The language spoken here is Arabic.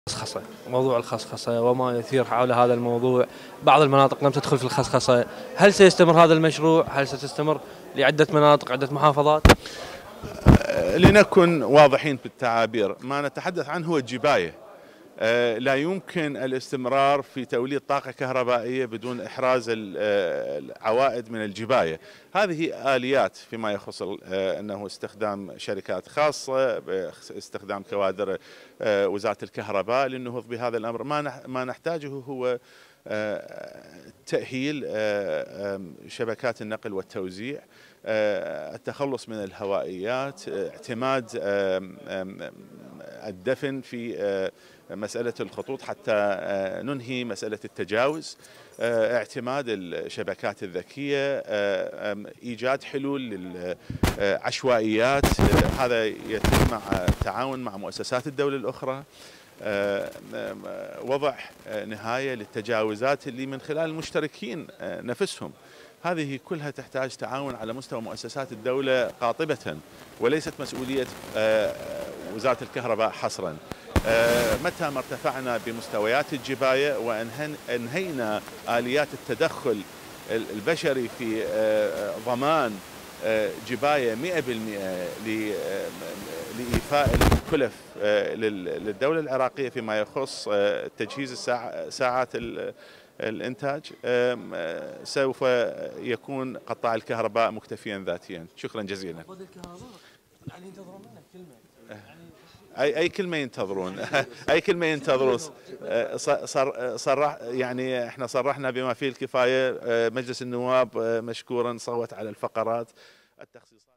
الخصخصة، موضوع الخصخصة وما يثير حول هذا الموضوع. بعض المناطق لم تدخل في الخصخصة. هل سيستمر هذا المشروع؟ هل ستستمر لعدة مناطق، عدة محافظات؟ لنكن واضحين في التعابير، ما نتحدث عنه هو الجباية. لا يمكن الاستمرار في توليد طاقة كهربائية بدون إحراز العوائد من الجباية. هذه آليات فيما يخص أنه استخدام شركات خاصة، استخدام كوادر وزارة الكهرباء للنهوض بهذا الأمر. ما نحتاجه هو تأهيل شبكات النقل والتوزيع، التخلص من الهوائيات، اعتماد الدفن في مسألة الخطوط حتى ننهي مسألة التجاوز، اعتماد الشبكات الذكية، إيجاد حلول للعشوائيات. هذا يتم مع التعاون مع مؤسسات الدولة الأخرى، وضع نهاية للتجاوزات اللي من خلال المشتركين نفسهم. هذه كلها تحتاج تعاون على مستوى مؤسسات الدولة قاطبة، وليست مسؤولية وزارة الكهرباء حصرا. متى ما ارتفعنا بمستويات الجباية وأنهينا آليات التدخل البشري في ضمان جباية 100% لإيفاء الكلف للدولة العراقية فيما يخص تجهيز ساعات الإنتاج، سوف يكون قطاع الكهرباء مكتفيا ذاتيا. شكرا جزيلا. يعني ينتظرون منك كلمة، اي كلمه ينتظرون اي كلمه ينتظرون. صرح يعني احنا صرحنا بما فيه الكفايه. مجلس النواب مشكورا صوت على الفقرات التخصيص.